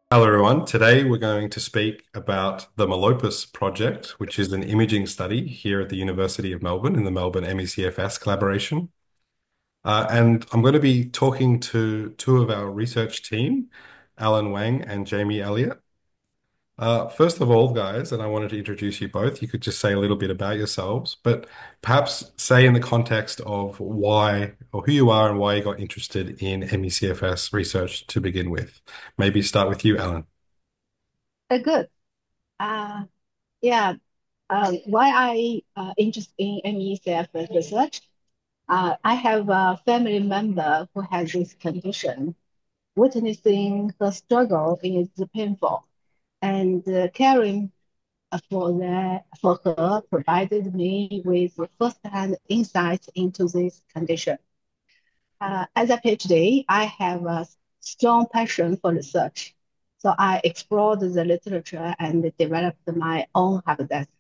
Hello, everyone. Today we're going to speak about the Malopus project, which is an imaging study here at the University of Melbourne in the Melbourne MECFS Collaboration. And I'm going to be talking to two of our research team, Alan Wang and Jamie Elliott. First of all, guys, and I wanted to introduce you both, you could just say a little bit about yourselves, but perhaps say in the context of why or who you are and why you got interested in MECFS research to begin with. Maybe start with you, Alan. Good. Uh, yeah. Why I interested in MECF research? I have a family member who has this condition. Witnessing her struggle is painful, and caring for her provided me with first-hand insights into this condition. As a PhD, I have a strong passion for research, so I explored the literature and developed my own hypothesis.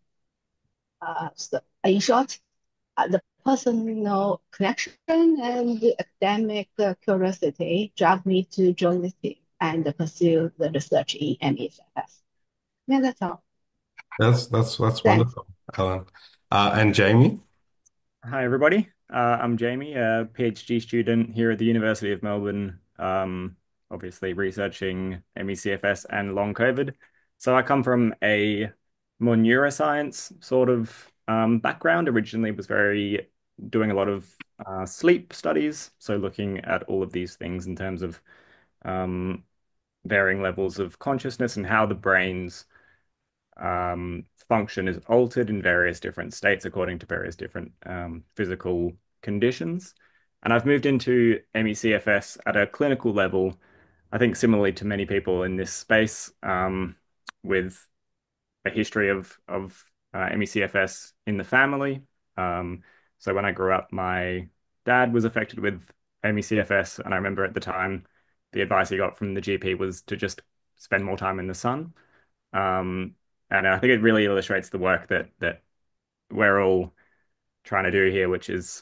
So in short, the personal connection and the academic curiosity drove me to join this team and pursue the research in MESFS. Yeah, that's all. That's Thanks. wonderful, Alan. And Jamie. Hi, everybody. I'm Jamie, a PhD student here at the University of Melbourne, obviously researching ME/CFS and long COVID. So I come from a more neuroscience sort of background. Originally was very doing a lot of sleep studies, so looking at all of these things in terms of um, varying levels of consciousness and how the brain's function is altered in various different states according to various different physical conditions. And I've moved into MECFS at a clinical level, I think similarly to many people in this space, with a history of MECFS in the family. So when I grew up, my dad was affected with MECFS, and I remember at the time the advice he got from the GP was to just spend more time in the sun. Um, and I think it really illustrates the work that we're all trying to do here, which is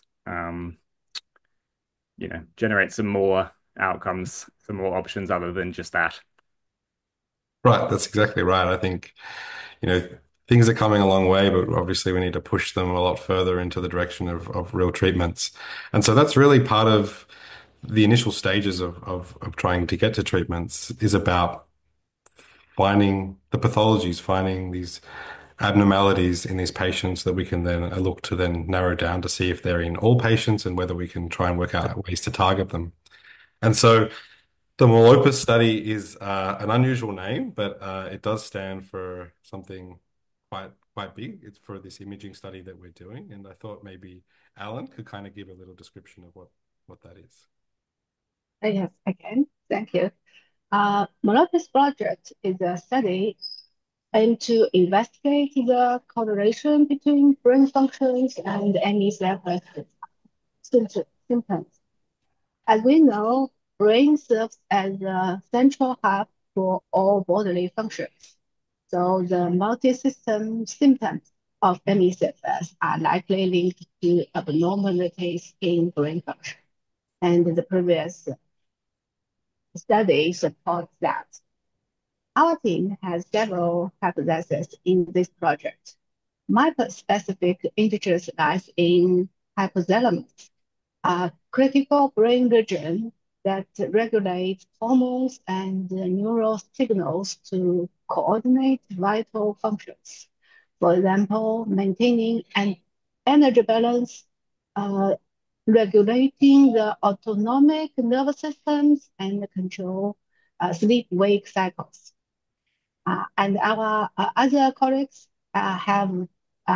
generate some more outcomes, some more options other than just that. Right, that's exactly right. I think, you know, things are coming a long way, but obviously we need to push them a lot further into the direction of real treatments. And so that's really part of the initial stages of trying to get to treatments is about finding the pathologies, finding these abnormalities in these patients that we can then look to then narrow down to see if they're in all patients and whether we can try and work out ways to target them. And so the Malopus study is an unusual name, but it does stand for something quite big. It's for this imaging study that we're doing, and I thought maybe Alan could kind of give a little description of what that is. Yes, I can. Thank you. Malopus project is a study aimed to investigate the correlation between brain functions and MECFS symptoms. As we know, brain serves as a central hub for all bodily functions. So the multi-system symptoms of ME/CFS are likely linked to abnormalities in brain function. And the previous study supports that. Our team has several hypotheses in this project. My specific interest lies in hypothalamus, a critical brain region that regulates hormones and neural signals to coordinate vital functions. For example, maintaining an energy balance, uh, regulating the autonomic nervous systems, and control sleep-wake cycles. And our other colleagues have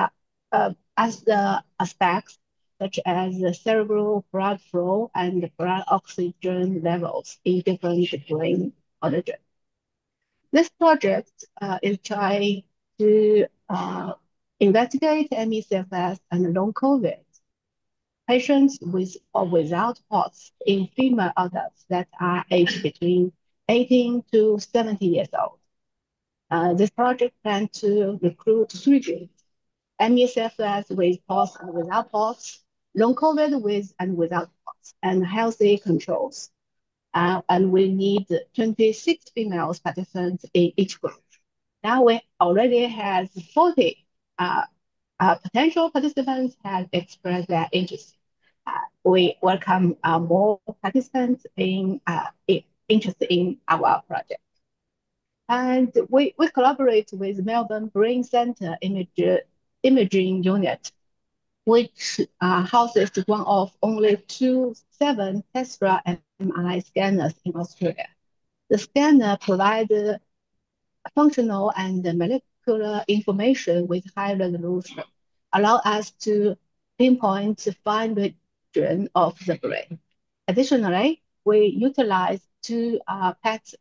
as the aspects such as the cerebral blood flow and blood oxygen levels in different brain origins. This project is trying to investigate ME/CFS and long COVID patients with or without POTS in female adults that are aged between 18 to 70 years old. This project plans to recruit three groups: ME/CFS with POTS and without POTS, long COVID with and without POTS, and healthy controls. and we need 26 females participants in each group. Now we already have 40 potential participants have expressed their interest. We welcome more participants interested in our project. And we collaborate with Melbourne Brain Center Imaging Unit, which houses one of only 7 Tesla MRI scanners in Australia. The scanner provides functional and molecular information with high resolution, allow us to pinpoint fine region of the brain. Additionally, we utilize 2 PET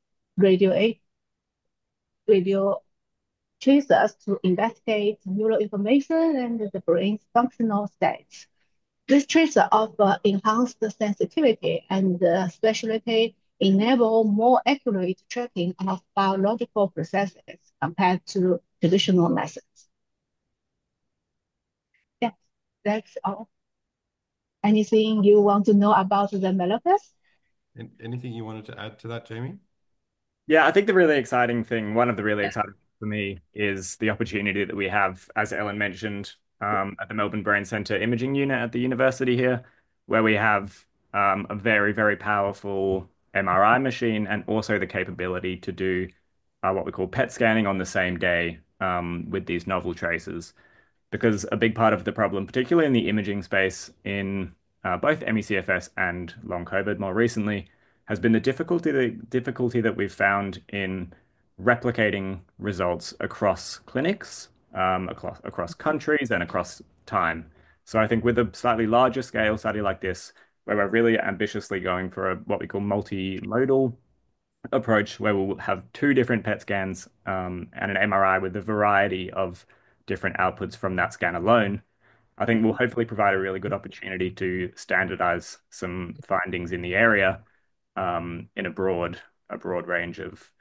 radio tracers to investigate neuroinflammation and the brain's functional states. This tracer offer enhanced sensitivity and specialty enable more accurate tracking of biological processes compared to traditional methods. Yes, that's all. Anything you want to know about the Malopus? Anything you wanted to add to that, Jamie? Yeah, I think the really exciting thing, one of the really exciting things for me is the opportunity that we have, as Ellen mentioned, at the Melbourne Brain Centre Imaging Unit at the university here, where we have a very, very powerful MRI machine and also the capability to do what we call PET scanning on the same day with these novel tracers. Because a big part of the problem, particularly in the imaging space in both ME/CFS and long COVID more recently, has been the difficulty that we've found in replicating results across clinics, across countries, and across time. So I think with a slightly larger scale study like this, where we're really ambitiously going for what we call multimodal approach, where we'll have 2 different PET scans and an MRI with a variety of different outputs from that scan alone, I think will hopefully provide a really good opportunity to standardize some findings in the area in a broad range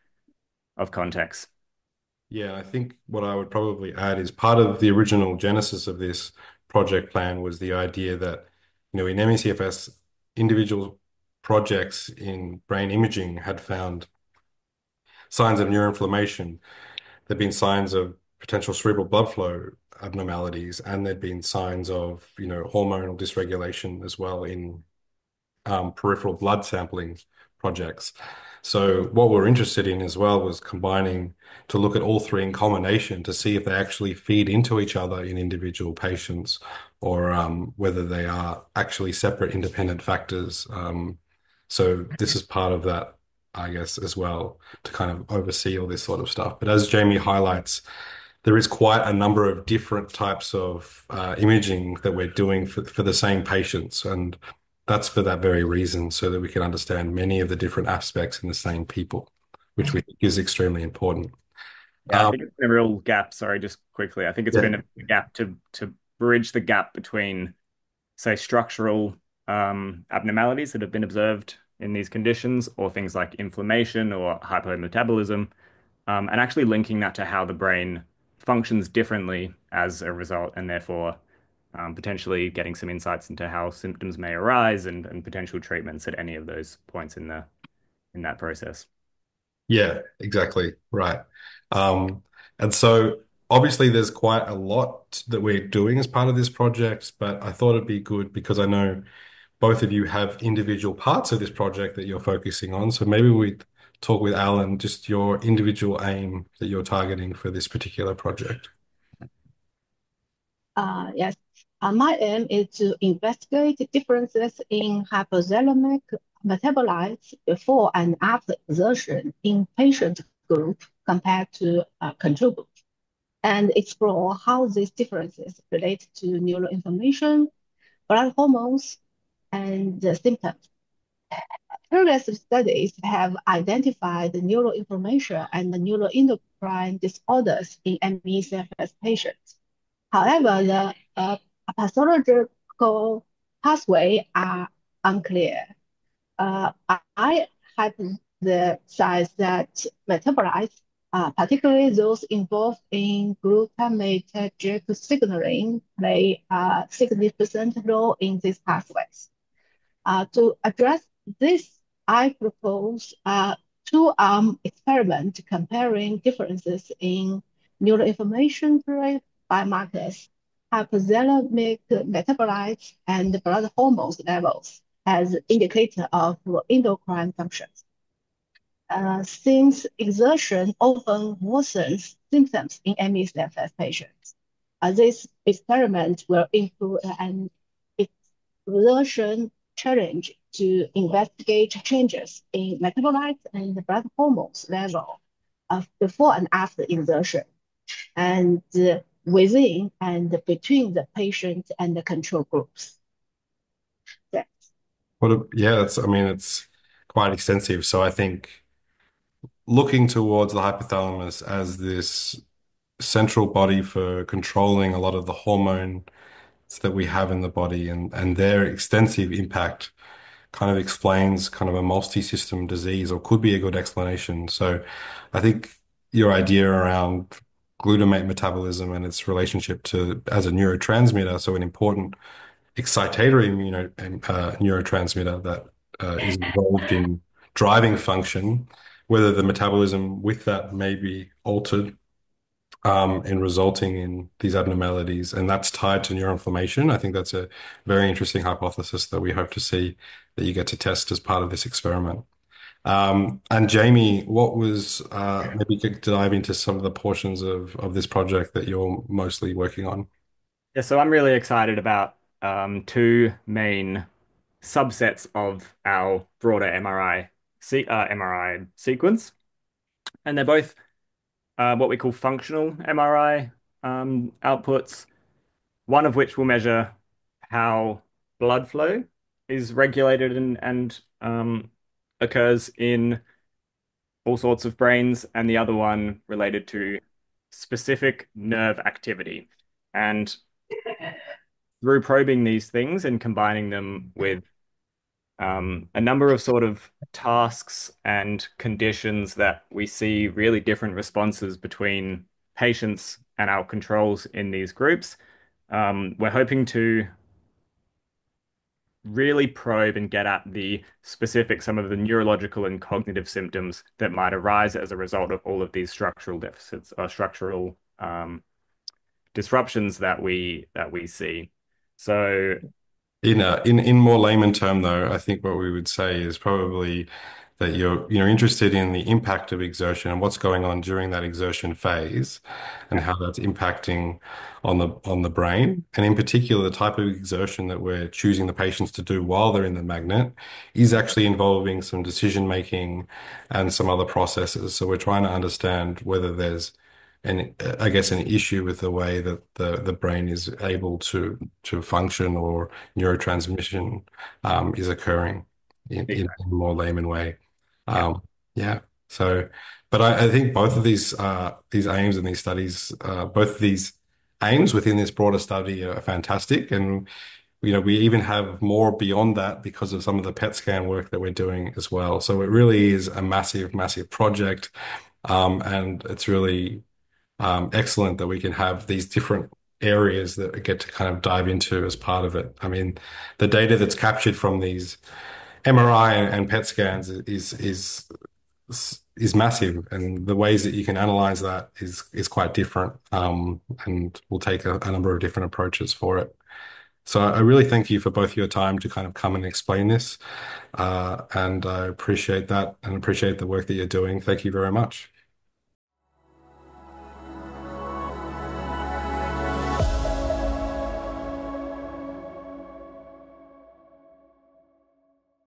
of contexts. Yeah, I think what I would probably add is part of the original genesis of this project plan was the idea that, in MECFS, individual projects in brain imaging had found signs of neuroinflammation. There'd been signs of potential cerebral blood flow abnormalities, and there'd been signs of, hormonal dysregulation as well in peripheral blood sampling projects. So what we're interested in as well was combining to look at all 3 in combination to see if they actually feed into each other in individual patients or whether they are actually separate independent factors. So this is part of that, I guess, as well, to kind of oversee all this sort of stuff. But as Jamie highlights, there is quite a number of different types of imaging that we're doing for the same patients. And that's for that very reason, so that we can understand many of the different aspects in the same people, which we think is extremely important. Yeah, I think it's been a real gap. Sorry, just quickly. I think it's Yeah, been a gap to bridge the gap between, say, structural abnormalities that have been observed in these conditions, or things like inflammation or hypometabolism, and actually linking that to how the brain functions differently as a result, and therefore potentially getting some insights into how symptoms may arise and potential treatments at any of those points in that process. yeah, exactly. Right. Um, and so obviously there's quite a lot that we're doing as part of this project, but I thought it'd be good because I know both of you have individual parts of this project that you're focusing on. So maybe we talk with Alan, just your individual aim that you're targeting for this particular project. Yes. My aim is to investigate differences in hypothalamic metabolites before and after exertion in patient group compared to control group, and explore how these differences relate to neuroinflammation, blood hormones, and the symptoms. Previous studies have identified neuroinflammation and neuroendocrine disorders in ME/CFS patients. However, the pathological pathway are unclear. I hypothesize that metabolites, particularly those involved in glutamatergic signaling, play a significant role in these pathways. To address this I propose a two-arm experiment comparing differences in neuroinflammation biomarkers, hypothalamic metabolites, and blood hormones levels as indicator of endocrine functions. Since exertion often worsens symptoms in ME/CFS patients, this experiment will include an exertion challenge to investigate changes in metabolites and blood hormones level of before and after exertion, and within and between the patient and the control groups. Yeah. Yeah, I mean, it's quite extensive. So I think looking towards the hypothalamus as this central body for controlling a lot of the hormones that we have in the body and their extensive impact kind of explains kind of a multi-system disease or could be a good explanation. So I think your idea around glutamate metabolism and its relationship to as a neurotransmitter, so an important excitatory neurotransmitter that is involved in driving function, whether the metabolism with that may be altered and resulting in these abnormalities, and that's tied to neuroinflammation. I think that's a very interesting hypothesis that we hope to see that you get to test as part of this experiment. And Jamie, what was maybe you could dive into some of the portions of this project that you're mostly working on? Yeah, so I'm really excited about two main subsets of our broader MRI sequence, and they're both what we call functional MRI outputs. One of which will measure how blood flow is regulated and occurs in all sorts of brains, and the other one related to specific nerve activity. And through probing these things and combining them with a number of sort of tasks and conditions that we see really different responses between patients and our controls in these groups. We're hoping to really probe and get at the specific, some of the neurological and cognitive symptoms that might arise as a result of all of these structural deficits or structural disruptions that we see. So In more layman term, though, I think what we would say is probably that you're interested in the impact of exertion and what's going on during that exertion phase and how that's impacting on the brain. And in particular, the type of exertion that we're choosing the patients to do while they're in the magnet is actually involving some decision making and some other processes. So we're trying to understand whether there's I guess an issue with the way that the brain is able to function or neurotransmission is occurring in a more layman way. yeah, Yeah. So, but I think both of these aims and these studies, both of these aims within this broader study are fantastic. And, we even have more beyond that because of some of the PET scan work that we're doing as well. So it really is a massive, massive project. And it's really excellent that we can have these different areas that we get to kind of dive into as part of it. I mean, the data that's captured from these MRI and PET scans is massive, and the ways that you can analyze that is quite different. And we'll take a number of different approaches for it. So I really thank you for both your time to kind of come and explain this, and I appreciate that and appreciate the work that you're doing. Thank you very much.